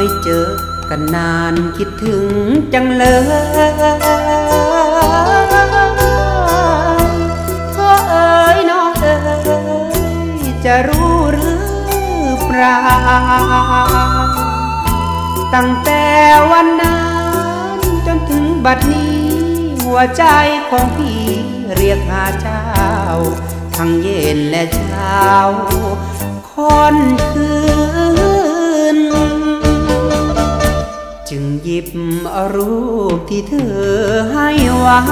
เจอกันนานคิดถึงจังเลยเธอเอ๋ยน้องเอ๋ยจะรู้หรือเปล่าตั้งแต่วันนั้นจนถึงบัดนี้หัวใจของพี่เรียกหาเจ้าทั้งเย็นและเช้าค่อนคืนจึงหยิบเอารูปที่เธอให้ไว้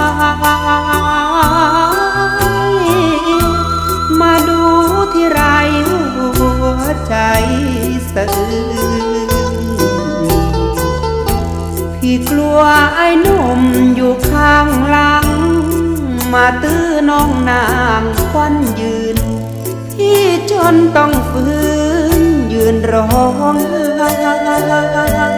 มาดูที่ไรหัวใจสะอื้นพี่กลัวไอ้หนุ่มอยู่ข้างหลังมาตื้อน้องนางควันยืนพี่จนต้องฝืนยืนร้องไห้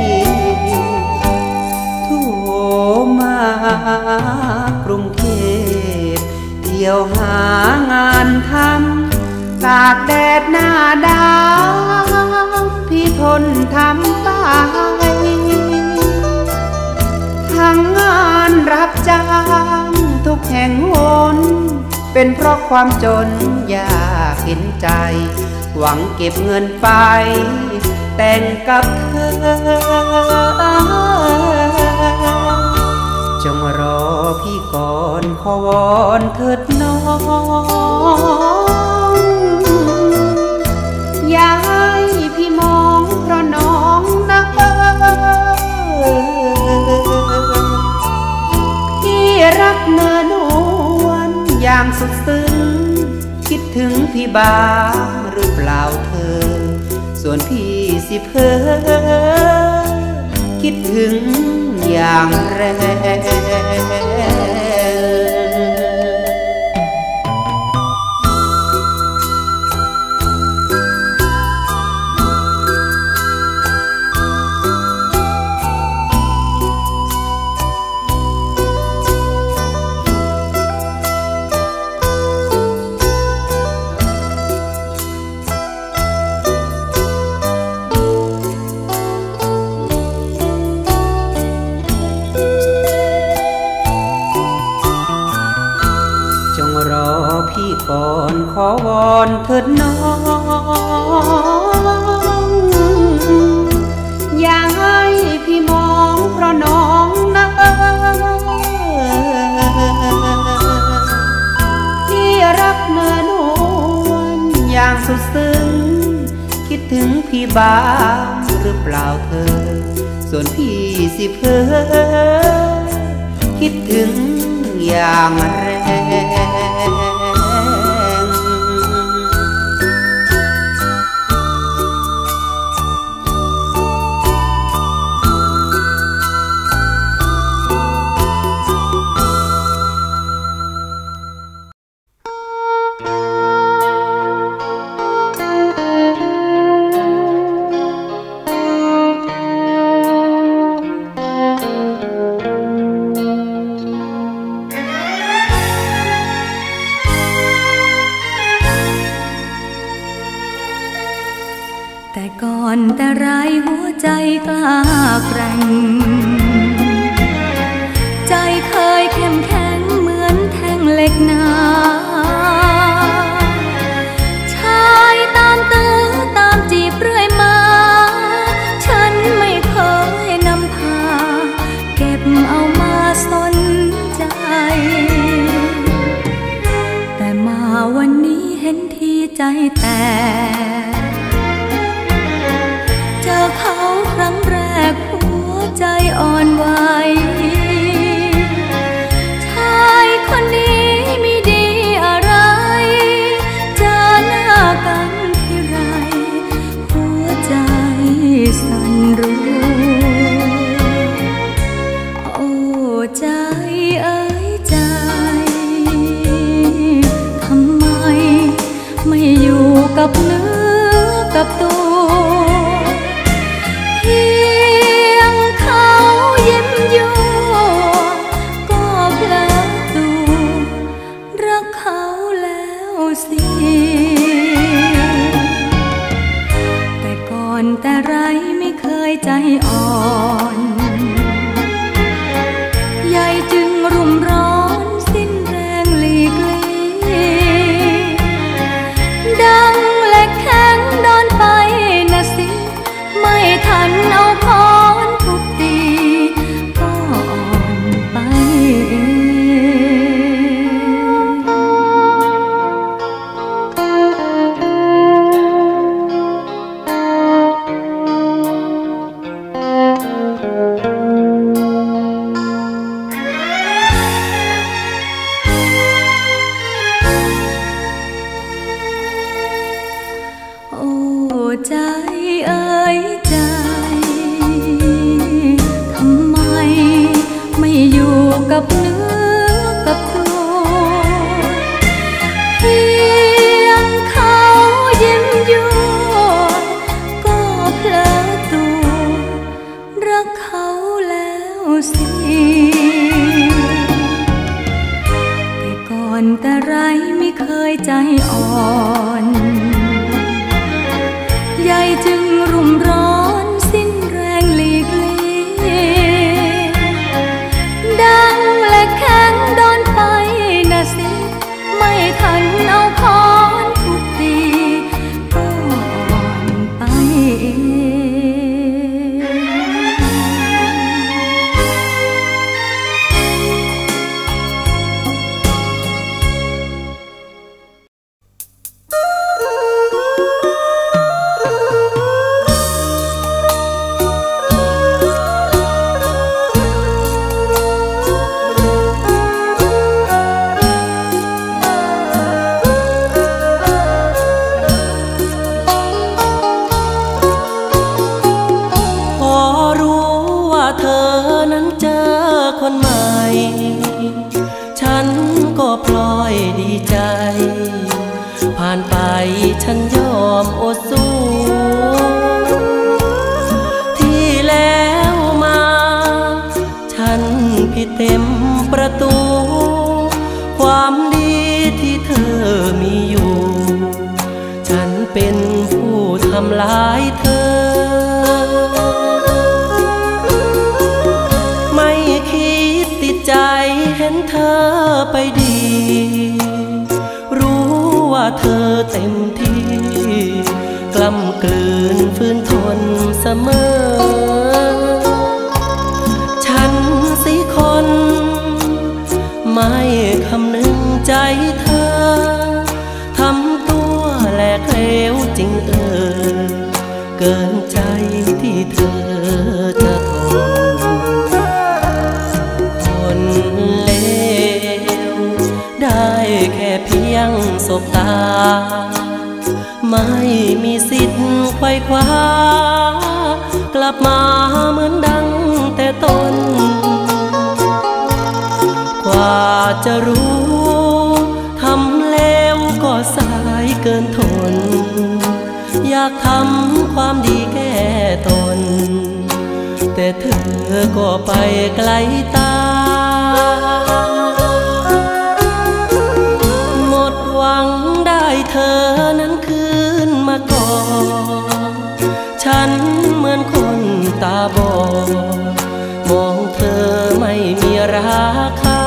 โทรมากรุงเทพเที่ยวหางานทำตากแดดหน้าดำพี่ทนทำไปทั้งงานรับจ้างทุกแห่งหนเป็นเพราะความจนยากเห็นใจหวังเก็บเงินไปแต่งกับเธอจงรอพี่ก่อนขอวอนเถิดน้องอย่าให้พี่มองเพราะน้องนะพี่รักเนื้อนวลอย่างสุดซึ้งคิดถึงพี่บ้างหรือเปล่าเธอส่วนพี่สิเพ้อคิดถึงอย่างแรงพี่ก่อนขอวอนเถิดน้องอย่าให้พี่มองเพราะน้องนะพี่รักเนื้อนวลอย่างสุดซึ้งคิดถึงพี่บ้างหรือเปล่าเธอส่วนพี่สิเพ้อคิดถึงอย่างแรงแต่ไรหัวใจกล้าแกร่งใจเคยเข้มแข็งเหมือนแท่งเหล็กหนาชายตามตื้อตามจีบเรื่อยมาฉันไม่เคยนำพาเก็บเอามาสนใจแต่มาวันนี้เห็นที่ใจแตกเจอเขาครั้งแรกหัวใจอ่อนไหวชายคนนี้มีดีอะไรเจอหน้ากันทีไรหัวใจสั่นรัวโอ้ใจเอ้ยใจทำไมไม่อยู่กับเนื้อกับตัวเพียงเขายิ้มอยู่อ่อนใยจึงรุ่มร้อนสิ้นแรงหลีกลี่ดังและแข็งโดนไปนะสิไม่ทันเอาค้อนทุบตีก็อ่อนไปใจเอ่ยใจทำไมไม่อยู่กับเนื้อกับตัวเพียงเขายิ้มยั่วก็เพลอตัวรักเขาแล้วสิแต่ก่อนแต่ไรไม่เคยใจอ่อนใยจึงรุ่มร้อนสิ้นแรงหลีกลี่ดังและแข็งโดนไปนะสิไม่ทันเอาค้อนทุบตีก็อ่อนไปผ่านไปฉันยอมอดสู้ที่แล้วมาฉันผิดเต็มประตูความดีที่เธอมีอยู่ฉันเป็นผู้ทำร้ายเธอไม่คิดติดใจเห็นเธอไปดีว่าเธอเต็มที่กล้ำกลืนฝืนทนเสมอฉันสิคนไม่คำนึงใจเธอทำตัวแหลกเหลวจริงเกินใจที่เธอจะทนคนเลวได้แค่เพียงสบตาไม่มีสิทธิ์ไขว่คว้ากลับมาเหมือนดังแต่ต้นกว่าจะรู้ทำแล้วก็สายเกินทนอยากทำความดีแก้ตนแต่เธอก็ไปไกลตาหมดหวังได้เธอนั้นคืนมาก่อนฉันเหมือนคนตาบอดมองเธอไม่มีราคา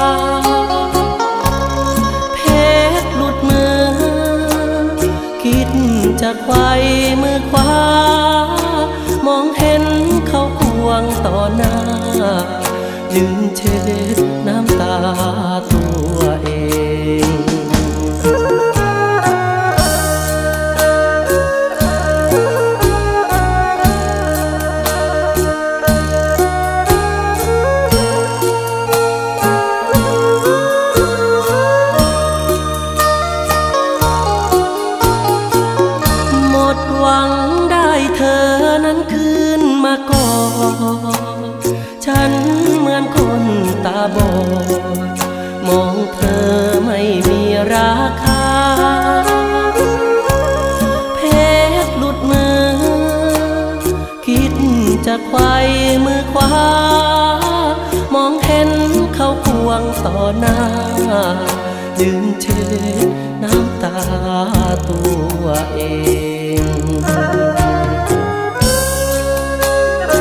เพชรหลุดมือคิดจะไขว่มือขวามองเห็นเขาควงต่อหน้ายืนเช็ดน้ำตาตัวเองหวังได้เธอนั้นคืนมาก่อนฉันเหมือนคนตาบอดมองเธอไม่มีราคาเพชรหลุดมือคิดจะไขว่มือขวามองเห็นเขาควงต่อหน้ายืนเช็ดน้ำตาตัวเอง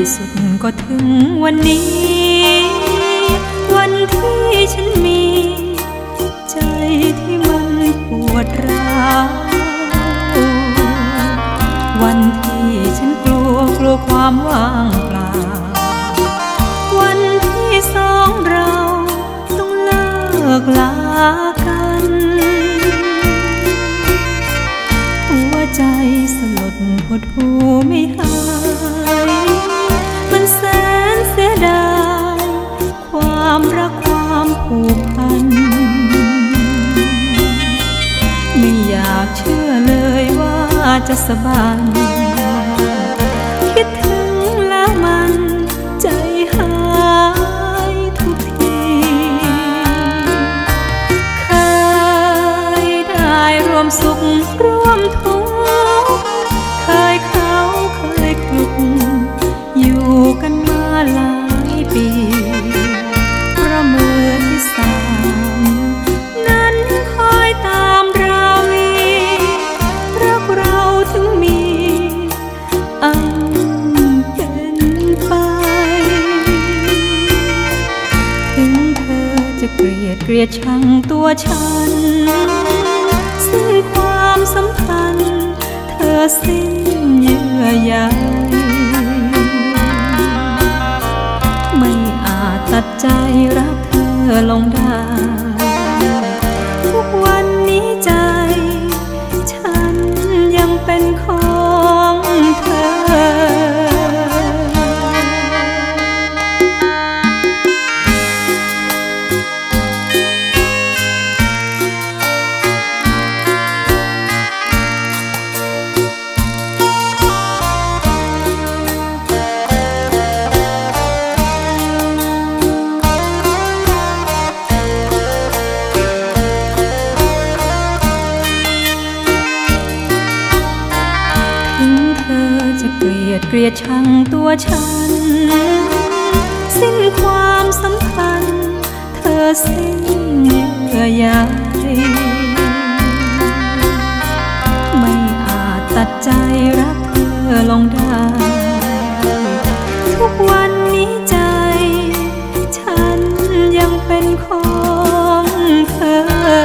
สุดก็ถึงวันนี้วันที่ฉันมีใจที่มันปวดร้าววันที่ฉันกลัวความว่างเปล่าวันที่สองเราต้องเลิกลากันหัวใจสลดหดหู่ไม่หายมันแสนเสียดายความรักความผูกพันไม่อยากเชื่อเลยว่าจะสบายคิดถึงแล้วมันใจหายทุกทีเคยได้ร่วมสุขร่วมทุกข์เคยเขาเคยคลุกอยู่กันมาหลายปีเพราะมือที่สามนั้นคอยตามราวีรักเราถึงมีอันเป็นไปถึงเธอจะเกลียดชังตัวฉันซึ่งความสัมพันธ์เธอสิ้นเยื่อใยไม่อาจตัดใจรักเธอลงได้ทุกวันนี้ใจฉันยังเป็นของเธอเกลียดชังตัวฉันสิ้นความสัมพันธ์เธอสิ้นเยื่อใยไม่อาจตัดใจรักเธอลงได้ทุกวันนี้ใจฉันยังเป็นของเธอ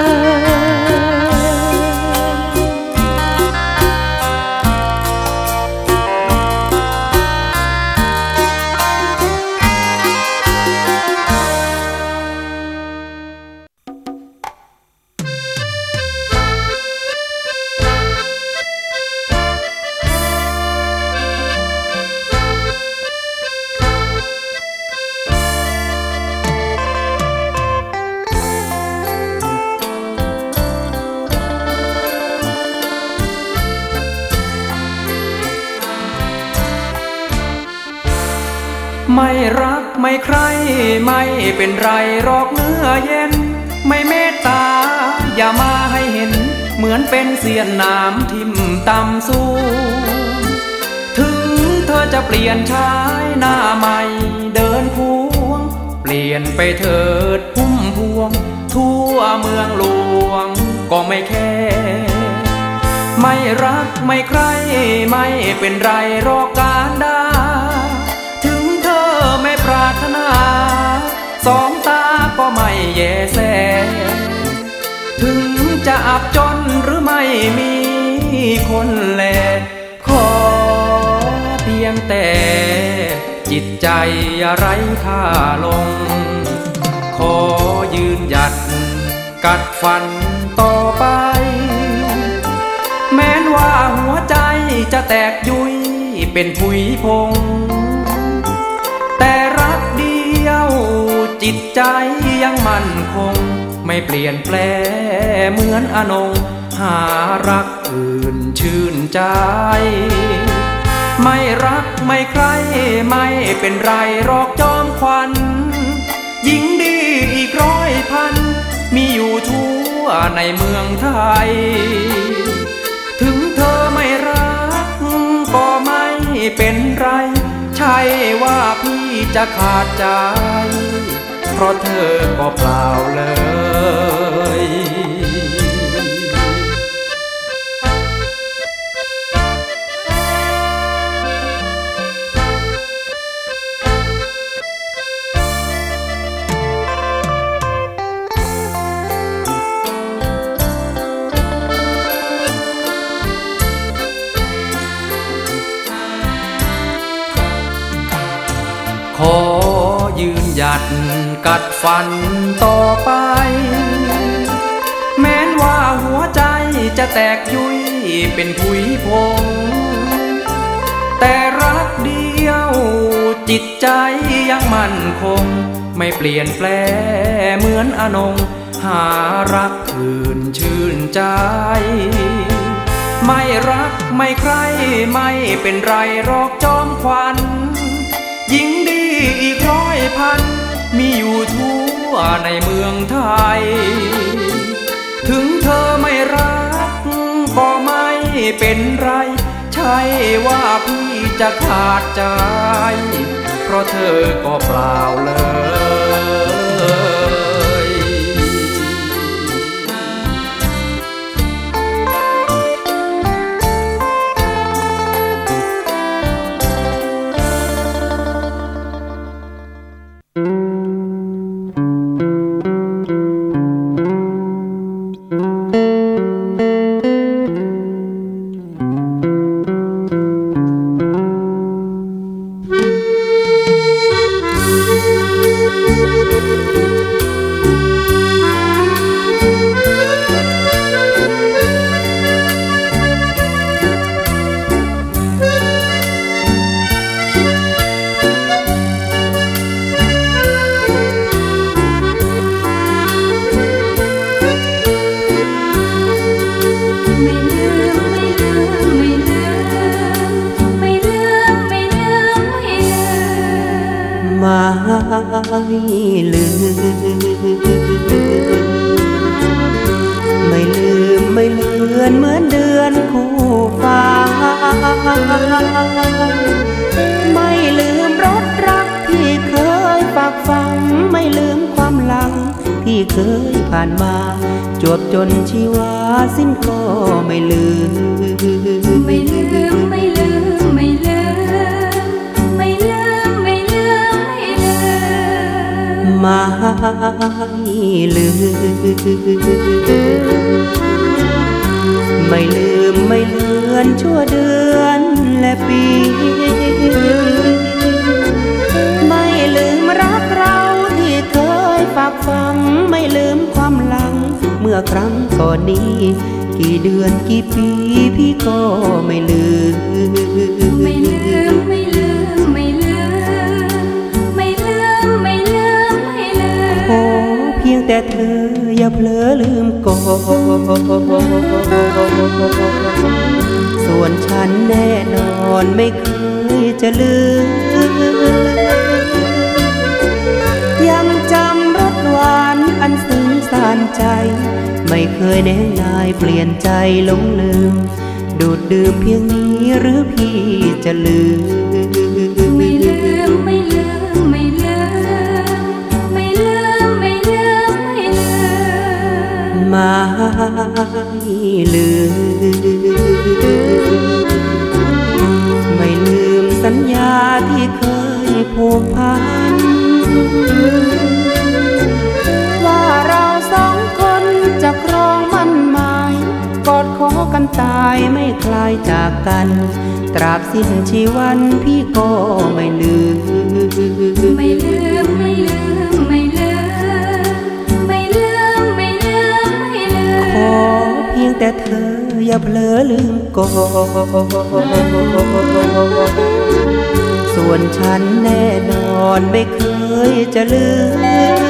ไม่รักไม่ใครไม่เป็นไรหรอกเนื้อเย็นไม่เมตตาอย่ามาให้เห็นเหมือนเป็นเสี้ยนน้ำทิ่มต่ำสูงถึงเธอจะเปลี่ยนชายหน้าใหม่เดินควงเปลี่ยนไปเถิดพุ่มพวงทั่วเมืองหลวงก็ไม่แค่ไม่รักไม่ใครไม่เป็นไรหรอกการดาไม่ปรารถนาสองตาก็ไม่แยแสถึงจะอับจนหรือไม่มีคนแลขอเพียงแต่จิตใจอย่าไร้ค่าลงขอยืนหยัดกัดฟันต่อไปแม้ว่าหัวใจจะแตกยุยเป็นผุยพงแต่รักเดียวจิตใจยังมั่นคงไม่เปลี่ยนแปลเหมือนอนงหารักอื่นชื่นใจไม่รักไม่ใครไม่เป็นไรหรอกจอมขวัญหญิงดีอีกร้อยพันมีอยู่ทั่วในเมืองไทยถึงเธอไม่รักก็ไม่เป็นไรใช่ว่าพี่จะขาดใจเพราะเธอก็เปล่าเลยดกัดฟันต่อไปแม้นว่าหัวใจจะแตกยุ่ยเป็นผุยพงแต่รักเดียวจิตใจยังมั่นคงไม่เปลี่ยนแปลเหมือนอนงหารักอื่นชื่นใจไม่รักไม่ใครไม่เป็นไรหรอกจอมขวัญหญิงดีอีกร้อยพันมีอยู่ทั่วในเมืองไทยถึงเธอไม่รักก็ไม่เป็นไรใช่ว่าพี่จะขาดใจเพราะเธอก็เปล่าเลยไม่ลืมไม่เลือนเหมือนเดือนคู่ฟ้าไม่ลืมรสรักที่เคยฝากฝังไม่ลืมความหลังที่เคยผ่านมาจวบจนชีวาสิ้นก็ไม่ลืมไม่ลืมไม่ลืมไม่ลืมไม่ลืมไม่ลืมไม่ลืมไม่ลืมไม่ลืมไม่เลือนชั่วเดือนและปีไม่ลืมรักเราที่เคยฝากฝังไม่ลืมความหลังเมื่อครั้งก่อนนี้กี่เดือนกี่ปีพี่ก็ไม่ลืมไม่ลืมไม่ลืมไม่ลืมไม่ลืมไม่ลืมไม่ลืมโอ้เพียงแต่เธออย่าเผลอลืมก่อนส่วนฉันแน่นอนไม่เคยจะลืมยังจำรสหวานอันซึ้งซ่านใจไม่เคยแน่นายเปลี่ยนใจหลงลืมดูดดื่มเพียงนี้หรือพี่จะลืมไม่ลืมไม่ลืมไม่ลืมไม่ลืมไม่ลืมไม่ลืมไม่ลืมไม่ลืมสัญญาที่เคยผูกพันว่าเราสองคนจะครองมั่นหมายกอดคอกันตายไม่คลายจากกันตราบสิ้นชีวันพี่ก็ไม่ลืมไม่ลืมไม่ลืมไม่ลืมไม่ลืมไม่ลืมไม่ลืมขอเพียงแต่เธออย่าเผลอลืมก่อนส่วนฉันแน่นอนไม่เคยจะลืม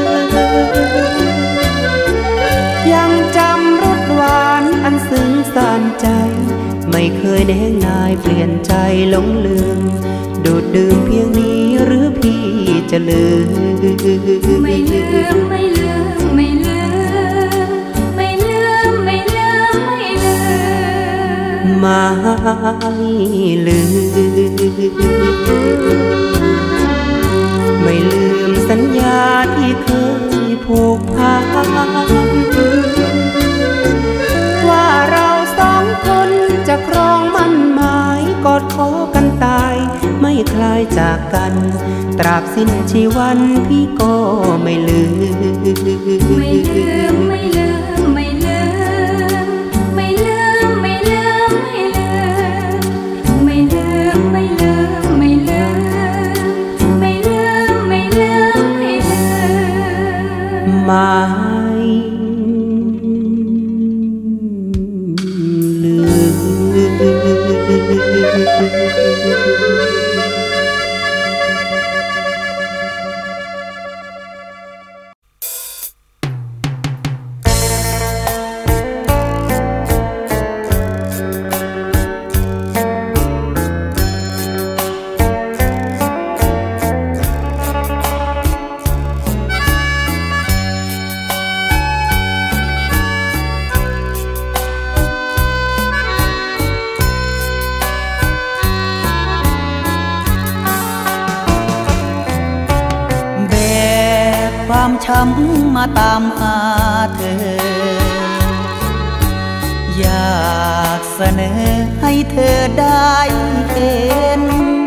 ยังจำรสหวานอันซึ้งซ่านใจไม่เคยแน่นายเปลี่ยนใจหลงลืมดูดดื่มเพียงนี้หรือพี่จะลืมไม่ลืมไม่ลืมไม่ลืมไม่ลืมไม่ลืมไม่ลืมไม่ลืมไม่ลืมสัญญาที่เคยผูกพันว่าเราสองคนจะครองมั่นหมายกอดคอกันตายไม่คลายจากกันตราบสิ้นชีวันพี่ก็ไม่ลืมไม่ลืมไม่ลืมไม่ลืมไม่ลืมไม่ลืมไม่ลืมไม่ลืมไม่ลืมไม่ลืมไม่ลืมไม่ลืมไม่ลืมช้ำมาตามหาเธออยากเสนอให้เธอได้เห็น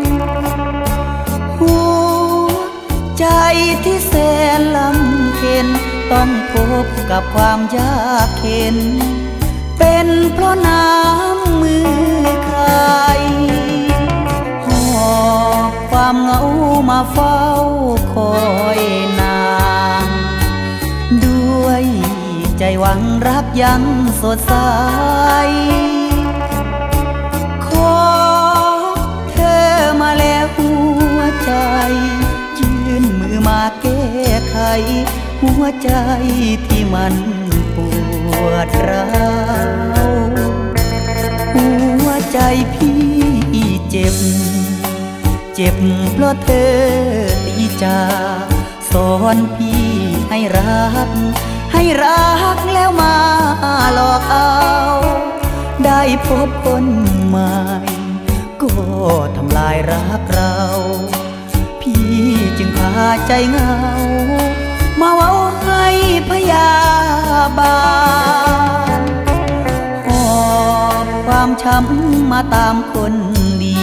หัวใจที่แสนลำเค็ญต้องพบกับความยากเข็นเป็นเพราะน้ำมือใครหอบความเหงามาเฝ้าคอยนานด้วยใจหวังรักยังสดใสขอเธอมาแล้วหัวใจยื่นมือมาแก้ไขหัวใจที่มันปวดร้าวหัวใจพี่เจ็บเพราะเธอตีจากสอนพี่ให้รักแล้วมาหลอกเอาได้พบคนใหม่ก็ทำลายรักเราพี่จึงพาใจเหงามาเว้าให้พยาบาลหอบความช้ำมาตามคนดี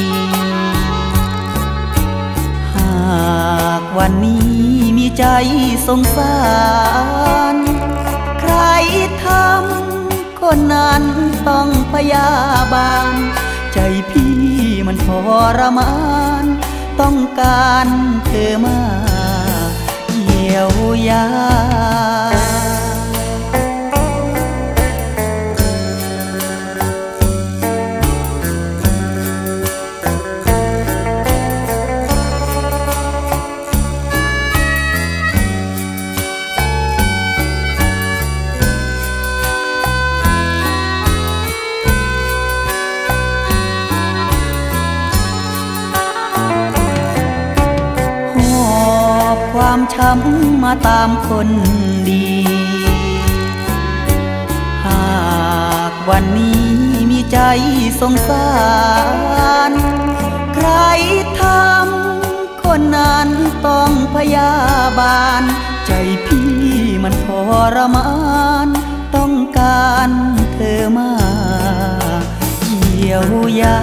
หากวันนี้มีใจสงสารใครทำคนนั้นต้องพยาบาลใจพี่มันทรมานต้องการเธอมาเยียวยาความช้ำมาตามคนดีหากวันนี้มีใจสงสารใครทำคนนั้นต้องพยาบาลใจพี่มันทรมานต้องการเธอมาเยียวยา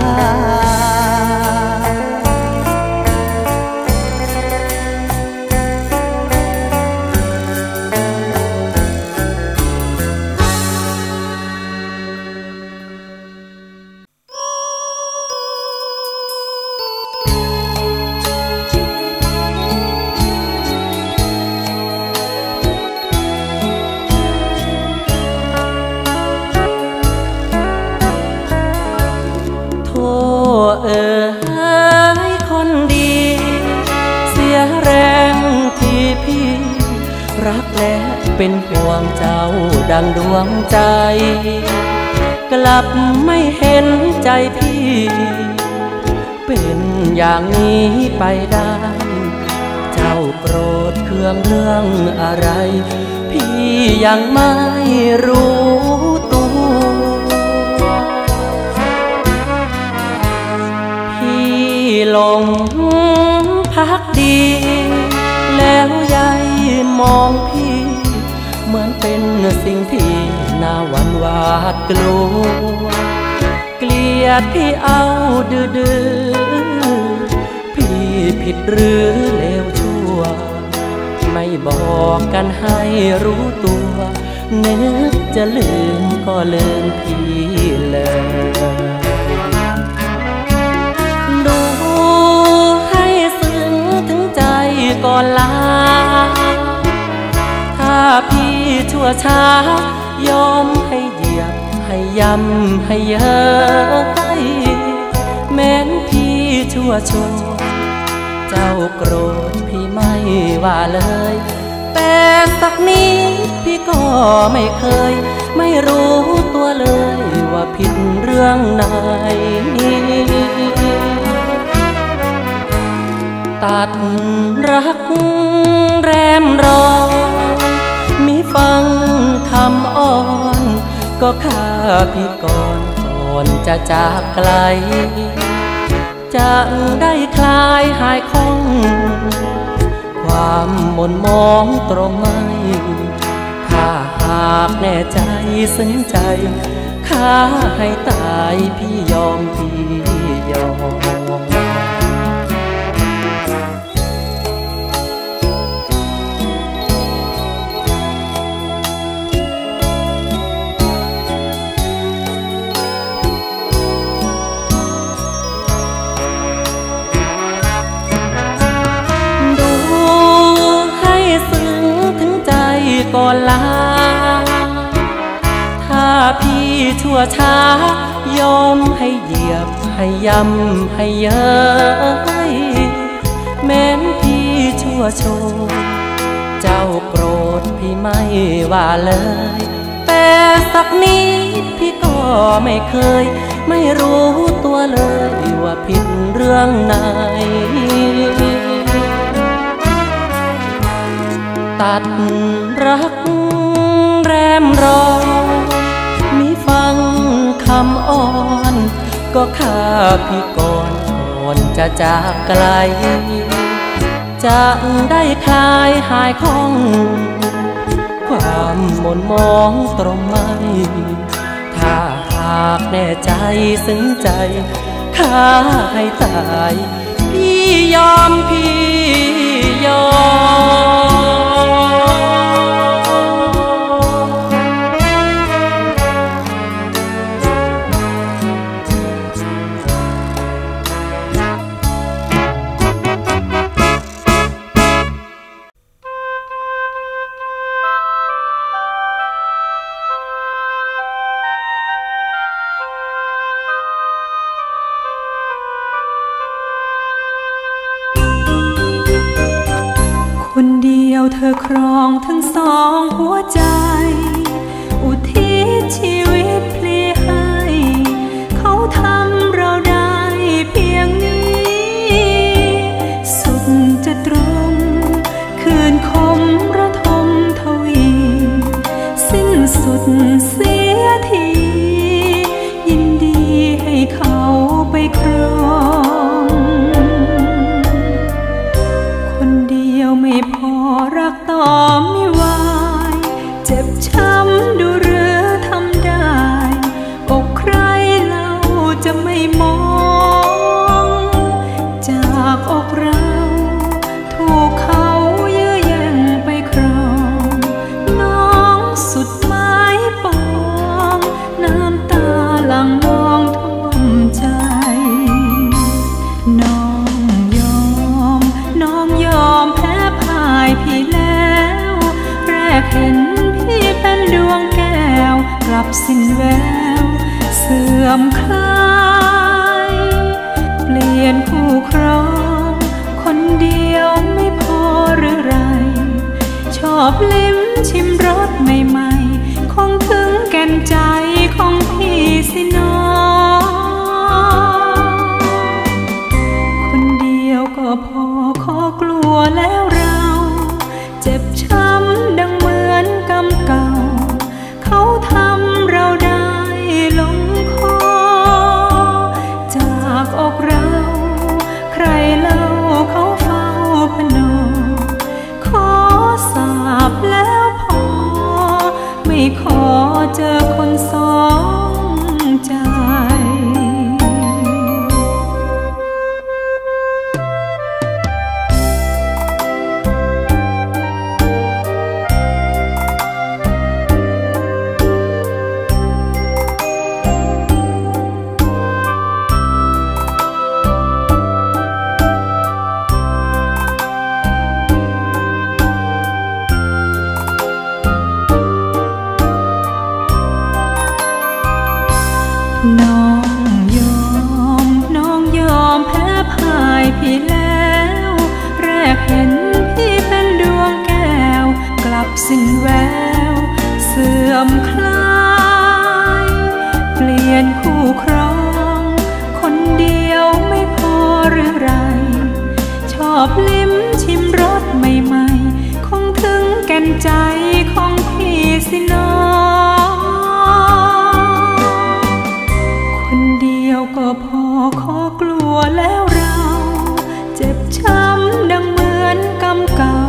คนดีเสียแรงที่พี่รักและเป็นห่วงเจ้าดังดวงใจกลับไม่เห็นใจพี่เป็นอย่างนี้ไปได้เจ้าโกรธเคืองเรื่องอะไรพี่ยังไม่รู้ตัวหลงพักดีแล้วยายมองพี่เหมือนเป็นสิ่งที่น่าหวั่นหวาดกลัวเกลียดพี่เอาดื้อพี่ผิดหรือเลวชั่วไม่บอกกันให้รู้ตัวนึกจะลืมก็ลืมพี่เลยก่อนลาถ้าพี่ชั่วช้ายอมให้เหยียบให้ย้ำให้เย้ยแม้นพี่ชั่วเจ้าโกรธพี่ไม่ว่าเลยแต่สักนิดพี่ก็ไม่เคยไม่รู้ตัวเลยว่าผิดเรื่องไหนตัดรักแรมรอมิฟังคำอ้อนก็ฆ่าพี่ก่อนจะจากไกลจะได้คลายหายคล่องคความหม่นมองตรงไม่ถ้าหากแน่ใจซึ้งใจข้าให้ตายพี่ยอมพี่ยอมก่อนลาถ้าพี่ชั่วช้ายอมให้เหยียบให้ย้ำให้เย้ยแม้นพี่ชั่วโชว์เจ้าโกรธพี่ไม่ว่าเลยแต่สักนิดพี่ก็ไม่เคยไม่รู้ตัวเลยว่าผิดเรื่องไหนตัดรักแรมรอมิฟังคำอ้อนก็ฆ่าพี่ก่อนจะจากไกลจะได้คลายหายคล่องความหม่นมองตรงไม่ถ้าหากแน่ใจซึ้งใจข้าให้ตายพี่ยอมพี่ยอมคนเดียวเธอครองทั้งสองหัวใจอุทิศชีวิตพลีให้เขาทำเราได้เพียงนี้สุดจะตรงคืนคมระทมทวีสิ้นสุดเสียทียินดีให้เขาไปครองไม่พอรักต่อไม่ไหวเจ็บช้ำดูหรือทำได้อกใครเล่าจะไม่มองจากอกเราถูกเขาเยื้อแย่งไปครองน้องสุดไม้ปองน้ำตาหลั่งนองท่วมใจน้องยอมแพ้พี่แล้วแรกเห็นพี่เป็นดวงแก้วกลับสิ้นแววเสื่อมคลายเปลี่ยนคู่ครองคนเดียวไม่พอหรือไรชอบลิ้มชิมรสใหม่ๆคงถึงแก่นใจของพี่สิน้องคนเดียวก็พอขอกลัวแล้วเจ็บช้ำดังเหมือนกรรมเก่าเขาทำเราได้ลงคอจากอกเราใครเล่าเขาเฝ้าพนมขอสาบแล้วพอไม่ขอเจอคนสองใจน้องยอมแพ้พ่ายพี่แล้วแรกเห็นพี่เป็นดวงแก้วกลับสิ้นแววเสื่อมคลายเปลี่ยนคู่ครองคนเดียวไม่พอหรือไรชอบลิ้มชิมรสใหม่ๆคงถึงแก่นใจของพี่สิน้องคนเดียวก็พอขอกลัวแล้วเราเจ็บช้ำดังเหมือนกรรมเก่า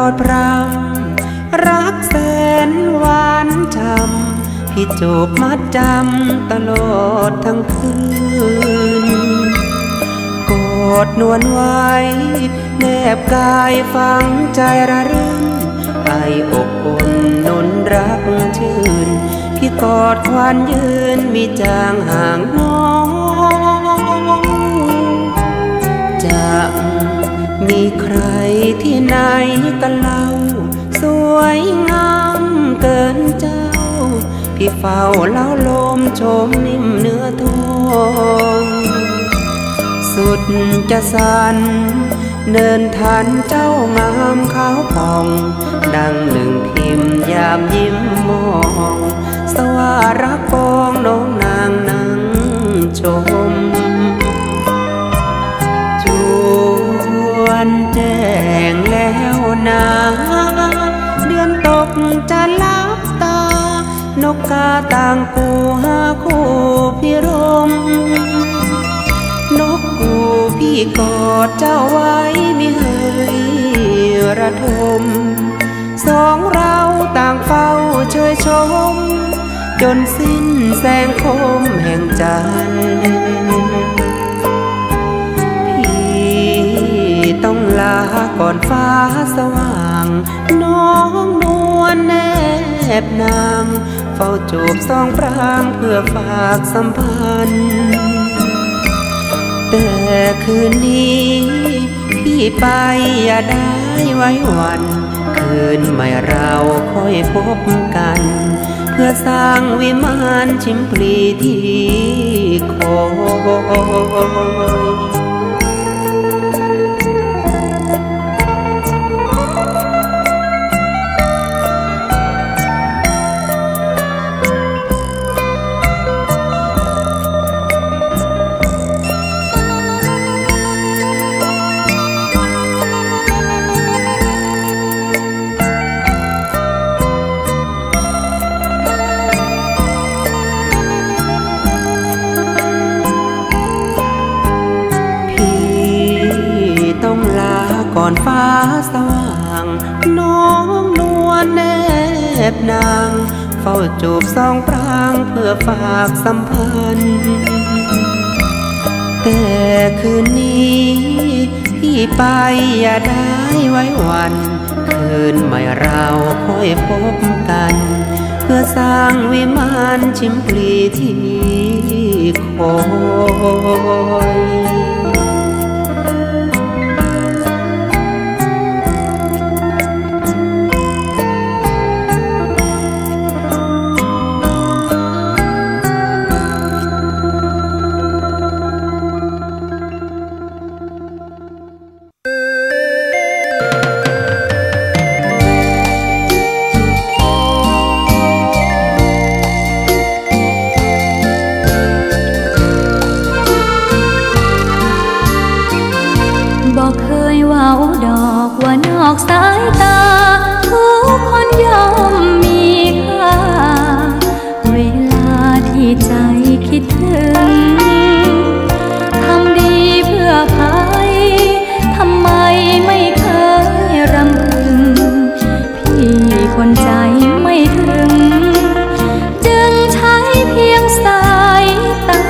อดพรำรักแสนหวานช่ำพี่จูบมัดจำตลอดทั้งคืนกอดนวลไว้แนบกายฝังใจระรื่นไออบอุ่นนุนรักชื่นพี่กอดควันยืนมีจางห่างน้องจะมีใครที่ไหนกันเล่าสวยงามเกินเจ้าพี่เฝ้าเล่าลมชมนิ่มเนื้อทองสุดจะสั่นเนินทันเจ้างามขาวผ่องดังหนึ่งพิมพ์ยามยิ้มมองสว่ารักปองน้องนางนั่งชมจวนแจ้งแล้วนะเดือนตกจะลับตานกกาต่างกูหาคู่พิรมนกกูพี่กอดเจ้าไว้ไม่เอ่ยระทมสองเราต่างเฝ้าเชยชมจนสิ้นแสงคมแห่งจันทร์พี่ต้องลาก่อนฟ้าสว่างน้องนวลแนบนางเฝ้าจูบสองพรางเพื่อฝากสัมพันธ์แต่คืนนี้พี่ไปอย่าได้ไว้วันคืนใหม่เราค่อยพบกันเพื่อสร้างวิมานชิมพลีที่คอยก่อนฟ้าสว่างน้องนวลแนบนางเฝ้าจูบสองพรางเพื่อฝากสัมพันธ์แต่คืนนี้พี่ไปอย่าได้ไว้วันคืนใหม่เราค่อยพบกันเพื่อสร้างวิมานชิมพลีที่คอยดอกว่านอกสายตาทุกคนย่อมมีค่าเวลาที่ใจคิดถึงทำดีเพื่อใครทำไมไม่เคยรำพึงพี่คนใจไม่ถึงจึงใช้เพียงสายตา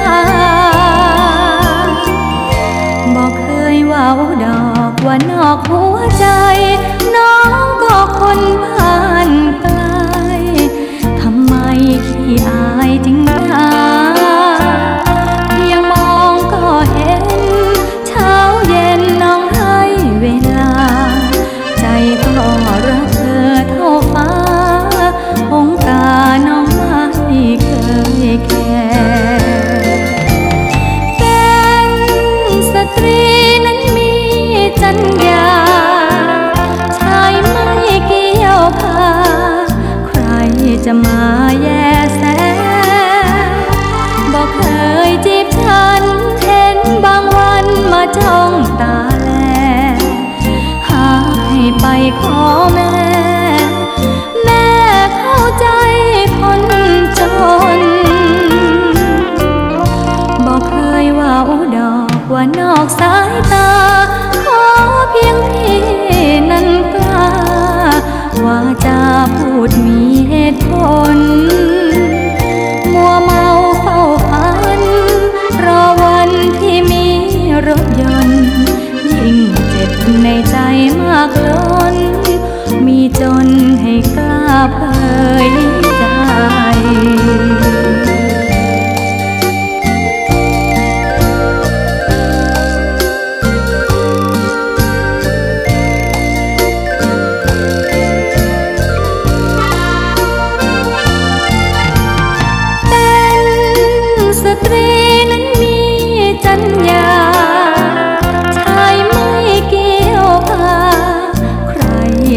บอกเคยว่าดอกว่านอกหัวใจน้องก็คนบ้านไกลทำไมขี้อายจึงได้เพียงมองก็เห็นเช้าเย็นน้องให้เวลาใจก็รักเธอเท่าฟ้าองค์ตาน้องไม่เคยแคร์เป็นสตรีนั้นมีจัญญาชายไม่เกี่ยวพาใครจะมาแย่แสบอกเคยจีบฉันเห็นบางวันมาจ้องตาแลหาให้ไปขอแม่แม่เข้าใจคนจนบอกเคยว่าดอกว่านอกสายตาขอเพียงพี่นั้นกล้า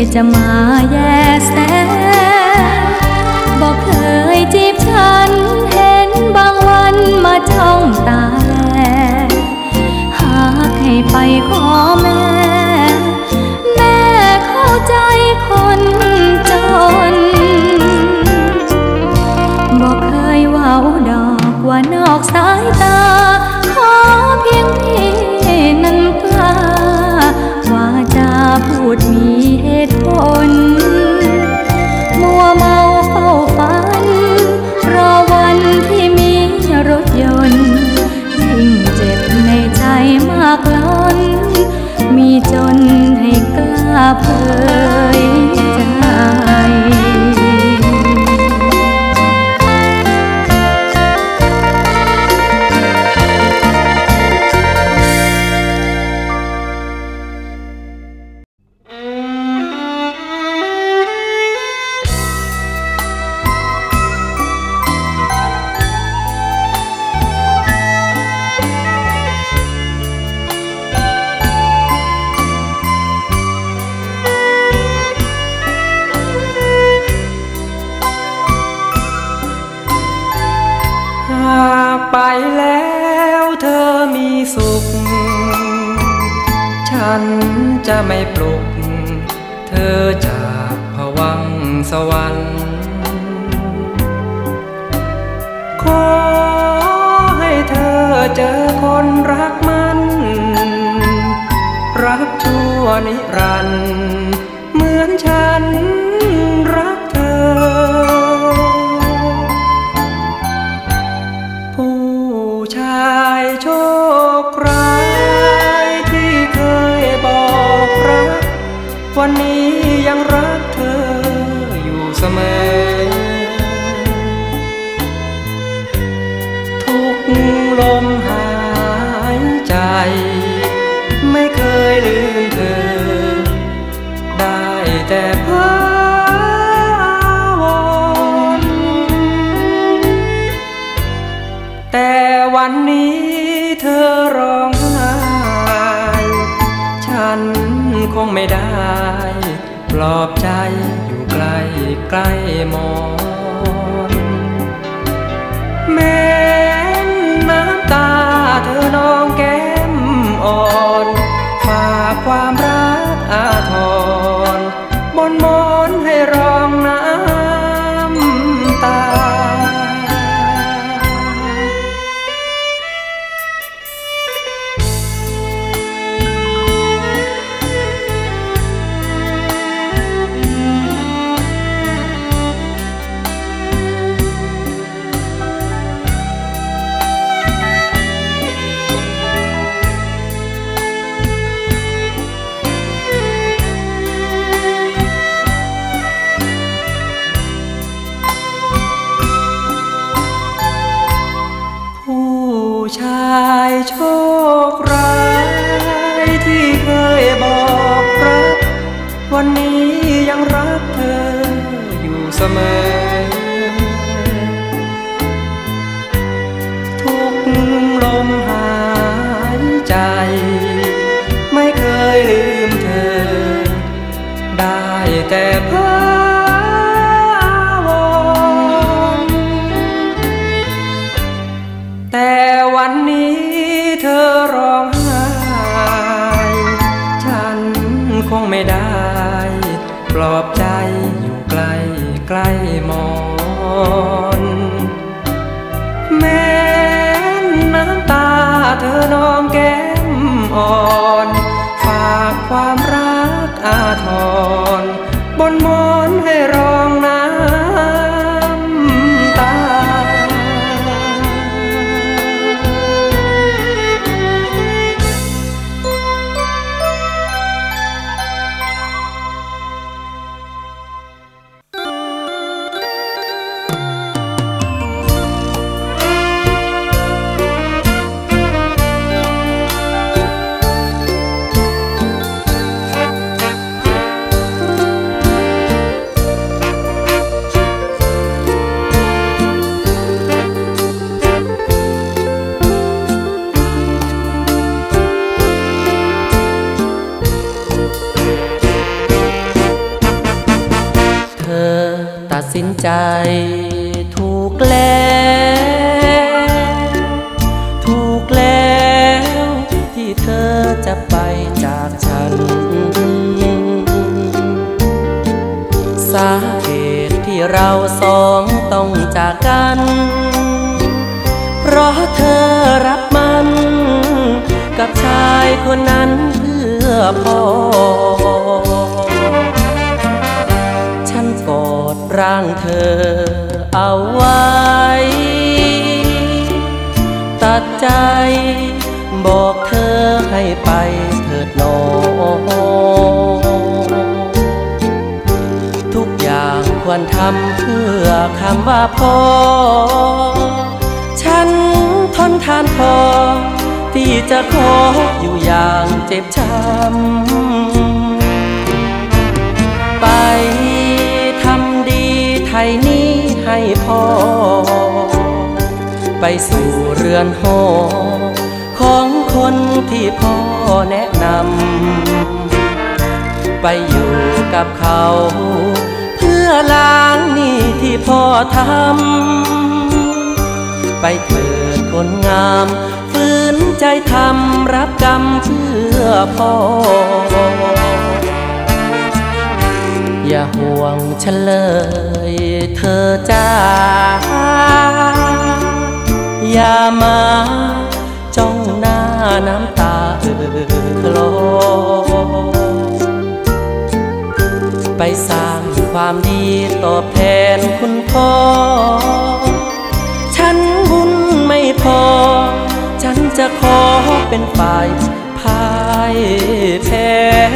จะมาแยแสบอกเคยจีบฉันเห็นบางวันมาจ้องตาแลหากให้ไปขอแม่แม่เข้าใจคนจนบอกเคยว่าดอกว่านอกสายตาขอเพียงพี่นั้นกล้าว่าจะพูดมีเหตุผลมัวเมาเฝ้าฝันรอวันที่มีรถยนต์ยิ่งเจ็บในใจมากล้นมีจนให้กล้าเผยใจไปแล้วเธอมีสุขฉันจะไม่ปลุกเธอจากภวังค์สวรรค์ขอให้เธอเจอคนรักมันรักชั่วนิรันดร์เหมือนฉันรักเธอชายโชคร้ายที่เคยบอกรักวันนี้ยังรักเธออยู่เสมอทุกลมหายใจไม่เคยลืมเธอได้แต่เพ้อแต่วันนี้เธอร้องไห้ฉันคงไม่ได้ปลอบใจอยู่ใกล้ใกล้มอนแม้น้ำตาเธอนองแก้มอ่อนฝากความรักอาทรบนมอนให้ร้องน้ำตาชายโชคร้ายที่เคยบอกรักวันนี้ยังรักเธออยู่เสมอทุกลมหายใจไม่เคยลืมเธอได้แต่เพ้อแต่วันนี้เธอร้องไห้ฉันคงไม่ได้ปลอบใจอยู่ใกล้ใกล้มอนแม้น้ำตาเธอนองแก้มอ่อนฝากความรักอาทรบนมอนให้ร้องน้ำตาตัดสินใจถูกแล้วที่เธอจะไปจากฉันสาเหตุที่เราสองต้องจากกันเพราะเธอรักมันกับชายคนนั้นเพื่อพ่อฉันกอดร่างเธอเอาไว้ตัดใจบอกเธอให้ไปเถิดหนอทุกอย่างควรทำเพื่อคำว่าพ่อฉันทนทานพอที่จะขออยู่อย่างเจ็บช้ำไปทำดีไทยนี้ให้พ่อไปสู่เรือนหอของคนที่พ่อแนะนำไปอยู่กับเขาเพื่อล้างหนี้ที่พ่อทำไปเถิดคนงามฝืนใจทำรับกรรมเพื่อพ่ออย่าห่วงฉันเลยเธอจ้าอย่ามาจ้องหน้าน้ำตาคลอไปสร้างความดีตอบแทนคุณพ่อฉันบุญไม่พอฉันจะขอเป็นฝ่ายพ่ายแพ้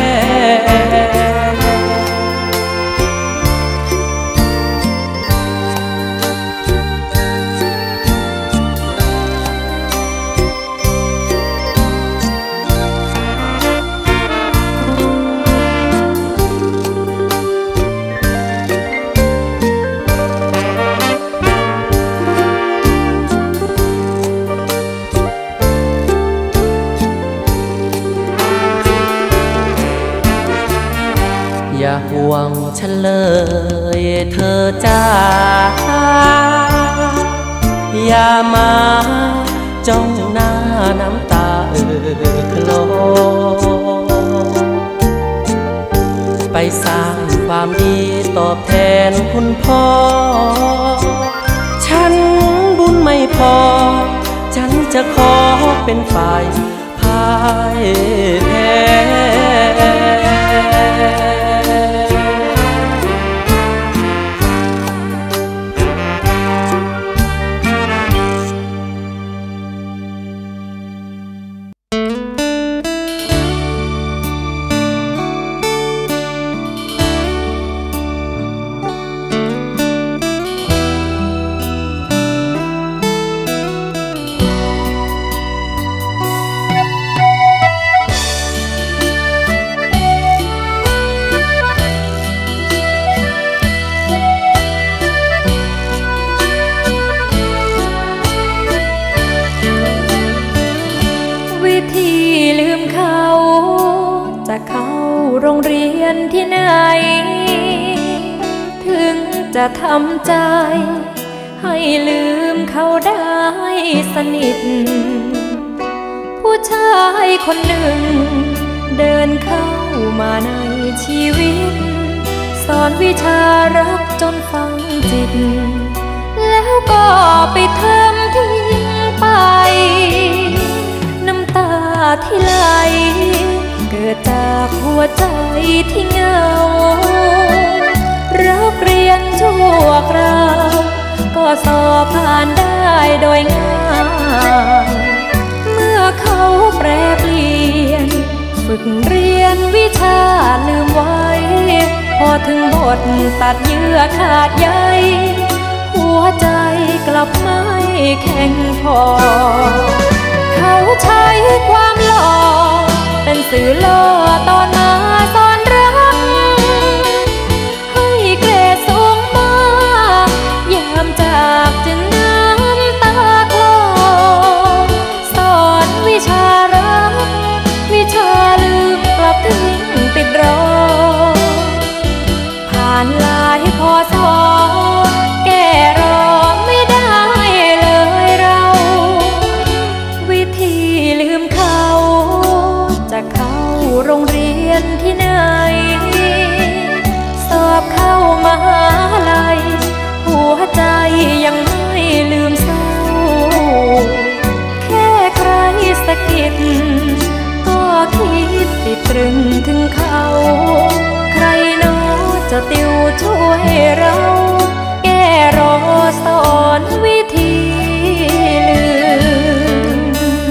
อย่าห่วงฉันเลยเธอจ้าอย่ามาจ้องหน้าน้ำตาคลอไปสร้างความดีตอบแทนคุณพ่อฉันบุญไม่พอฉันจะขอเป็นฝ่ายพ่ายแพ้โรงเรียนที่ไหนถึงจะทำใจให้ลืมเขาได้สนิทผู้ชายคนหนึ่งเดินเข้ามาในชีวิตสอนวิชารักจนฝังจิตแล้วก็ไปทำทิ้งไปน้ำตาที่ไหลเกิดจากหัวใจที่เหงารักเรียนชั่วคราวก็สอบผ่านได้โดยง่ายเมื่อเขาแปรเปลี่ยนฝึกเรียนวิชาลืมไว้พอถึงบทตัดเยื่อขาดใยหัวใจกลับไม่แข็งพอเขาใช้ความหล่อเป็นสื่อล่อตอนมาสอนรักให้เกรดสูงมากยามจากจึงน้ำตาคลอสอนวิชารักวิชาลืมกลับทิ้งติดรอผ่านหลายพศช่วยเราแก้รอสอนวิธีลืม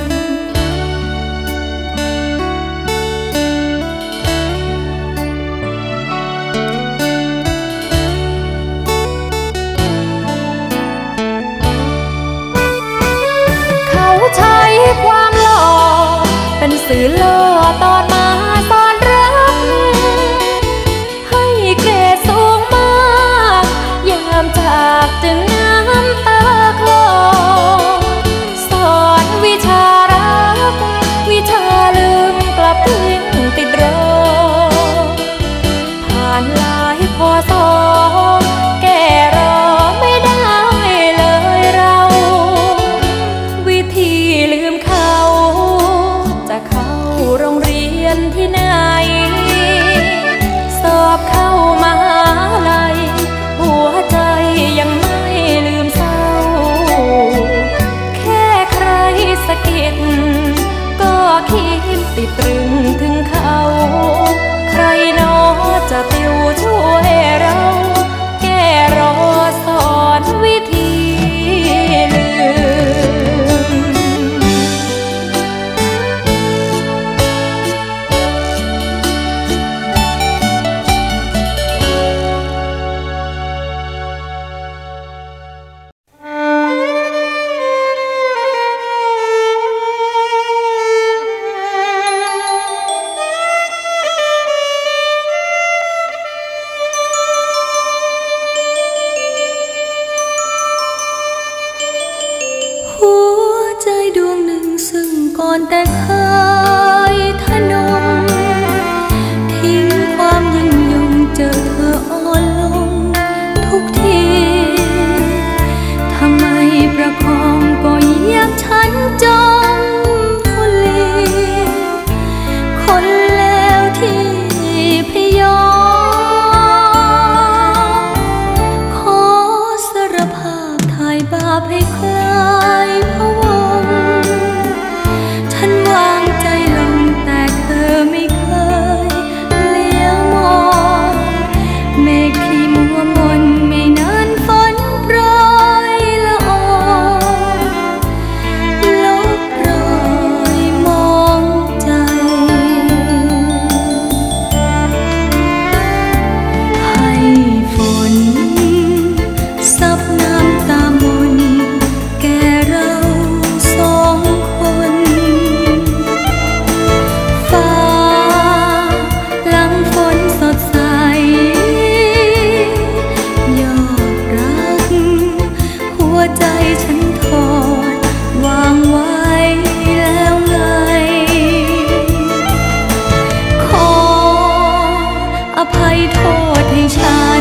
เขาใช้ความหล่อเป็นสื่อล่อตอนมาตอนรักให้เกรดสูงมากยามจากจึงน้ำตาคลอสอนวิชารักวิชาลืมกลับทิ้งติดรอผ่านหลายพอสอแก่รอไม่ได้เลยเราวิธีลืมเขาจะเข้าโรงเรียนที่ไหนสอบเข้ามหาลัยหัวใจยังไม่ลืมเศร้าแค่ใครสะกิดก็คิดติดตรึงถึงเขาใครหนอจะติวช่วยเราแก้รอสอนวิธีลืมก่อนแต่เคยทะนงทิ้งความยิ่งยงเจอเธออ่อนลงทุกทีทำไมประคองก็ยังฉันจมทุลีคนแล้วที่พยองขอสารภาพถ่ายบาปให้คลายพะวงฉันวางใจลงแต่เธอไม่เคยเลี้ยวมองเมฆที่มัวมนไม่นานฝนโปรยละอองลบรอยมองใจให้ฝนซับน้ำตามนแก่เราสองคนฟ้าหลังฝนสดใสยอดรักหัวใจฉันทอดวางไว้แล้วไงขออภัยโทษให้ฉัน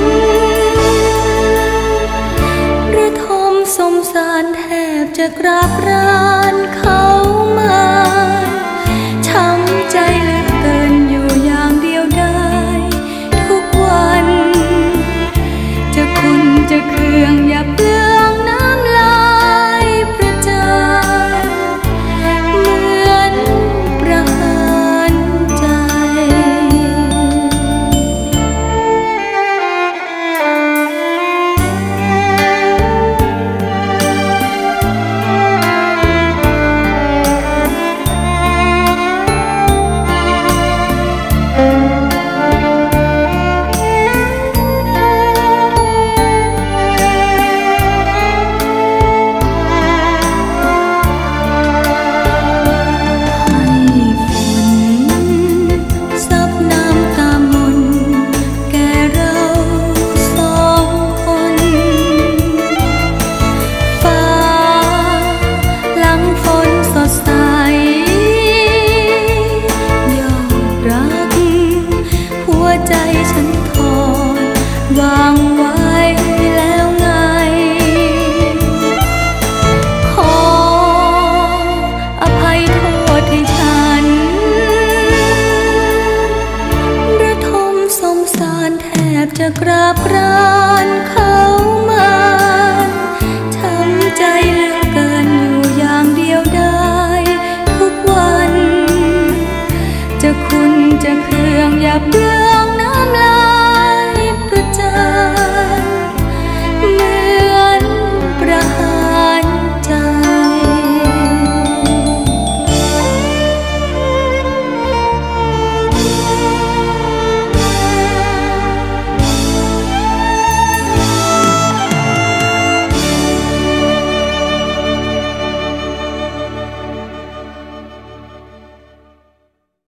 ระทมสมสารแทบจะกราบร้านเขามาช้ำใจเหลือเกินอยู่อย่างเดียวได้ทุกวันจะคุณจะเคืองอย่าเปลืองน้ำลายประจานเหมือนประหารใจ จะกราบกรานเขามาช้ำใจเหลือเกินอยู่อย่างเดียวได้ทุกวันจะคุณจะเคืองอย่าเปลือย